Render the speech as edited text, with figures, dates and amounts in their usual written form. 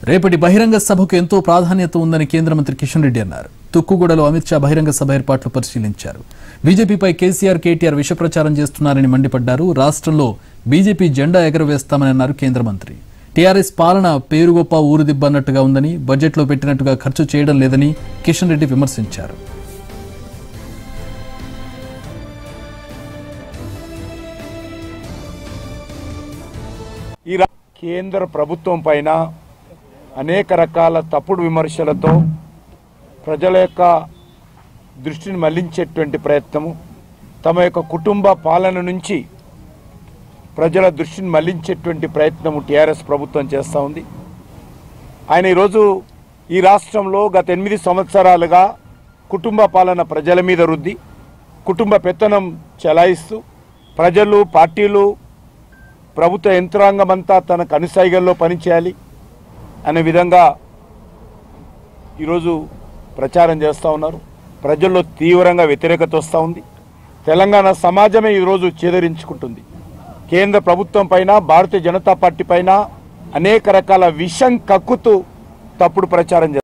రేపటి బహిరంగ సభకు ఎంతో ప్రాధాన్యత ఉందని కేంద్ర మంత్రి కిషన్ రెడ్డి అన్నారు. తుక్కుగూడలో అమిత్ షా బహిరంగ సభ ఏర్పాట్లు పరిశీలించారు. బీజేపీపై కేసీఆర్, కేటీఆర్ విష ప్రచారం చేస్తున్నారని మండిపడ్డారు. రాష్ట్రంలో బీజేపీ జెండా ఎగరవేస్తామని అన్నారు కేంద్ర మంత్రి. టీఆర్ఎస్ పాలన పేరు గొప్ప ఊరుదిబ్బ అన్నట్టుగా ఉందని, బడ్జెట్లో పెట్టినట్టుగా ఖర్చు చేయడం లేదని కిషన్ రెడ్డి విమర్శించారు. కేంద్ర ప్రభుత్వం పైన అనేక రకాల తప్పుడు విమర్శలతో ప్రజల యొక్క దృష్టిని మళ్లించేటువంటి ప్రయత్నము, తమ యొక్క కుటుంబ పాలన నుంచి ప్రజల దృష్టిని మళ్లించేటువంటి ప్రయత్నము టీఆర్ఎస్ ప్రభుత్వం చేస్తూ ఉంది. ఆయన ఈరోజు ఈ రాష్ట్రంలో గత 8 సంవత్సరాలుగా కుటుంబ పాలన ప్రజల మీద రుద్ది, కుటుంబ పెత్తనం చెలాయిస్తూ ప్రజలు, పార్టీలు, ప్రభుత్వ యంత్రాంగం అంతా తన కనుసైగల్లో పనిచేయాలి అనే విధంగా ఈరోజు ప్రచారం చేస్తూ ఉన్నారు. ప్రజల్లో తీవ్రంగా వ్యతిరేకత వస్తూ ఉంది. తెలంగాణ సమాజమే ఈరోజు చేదరించుకుంటుంది. కేంద్ర ప్రభుత్వం పైన, భారతీయ జనతా పార్టీ పైన అనేక రకాల విషం కక్కుతూ తప్పుడు ప్రచారం చేస్తారు.